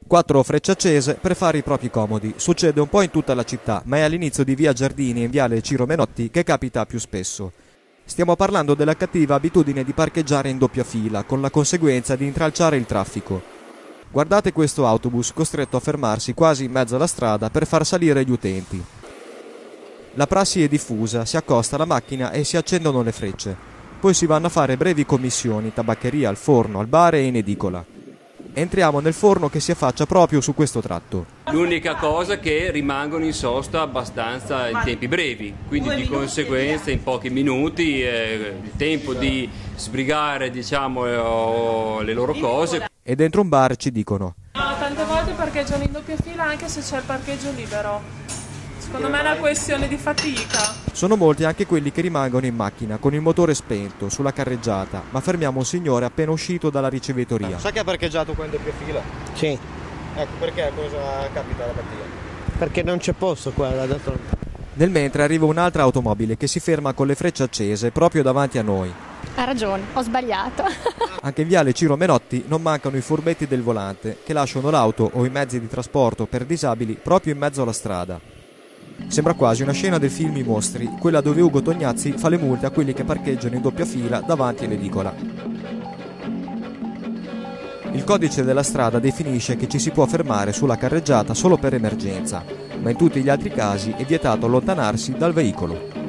4 frecce accese per fare i propri comodi. Succede un po' in tutta la città, ma è all'inizio di via Giardini e in viale Ciro Menotti che capita più spesso. Stiamo parlando della cattiva abitudine di parcheggiare in doppia fila, con la conseguenza di intralciare il traffico. Guardate questo autobus costretto a fermarsi quasi in mezzo alla strada per far salire gli utenti. La prassi è diffusa, si accosta alla macchina e si accendono le frecce. Poi si vanno a fare brevi commissioni, tabaccheria, al forno, al bar e in edicola. Entriamo nel forno che si affaccia proprio su questo tratto. L'unica cosa è che rimangono in sosta abbastanza in tempi brevi, quindi di conseguenza in pochi minuti il tempo di sbrigare le loro cose. E dentro un bar ci dicono: No, tante volte parcheggiano in doppia fila anche se c'è il parcheggio libero. Secondo me è una questione di fatica. Sono molti anche quelli che rimangono in macchina con il motore spento sulla carreggiata, ma fermiamo un signore appena uscito dalla ricevitoria. Sa che ha parcheggiato qua in doppia fila? Sì. Ecco, perché? Cosa capita la mattina? Perché non c'è posto qua da d'altronde. Nel mentre arriva un'altra automobile che si ferma con le frecce accese proprio davanti a noi. Ha ragione, ho sbagliato. Anche in viale Ciro Menotti non mancano i furbetti del volante che lasciano l'auto o i mezzi di trasporto per disabili proprio in mezzo alla strada. Sembra quasi una scena del film I Mostri, quella dove Ugo Tognazzi fa le multe a quelli che parcheggiano in doppia fila davanti all'edicola. Il codice della strada definisce che ci si può fermare sulla carreggiata solo per emergenza, ma in tutti gli altri casi è vietato allontanarsi dal veicolo.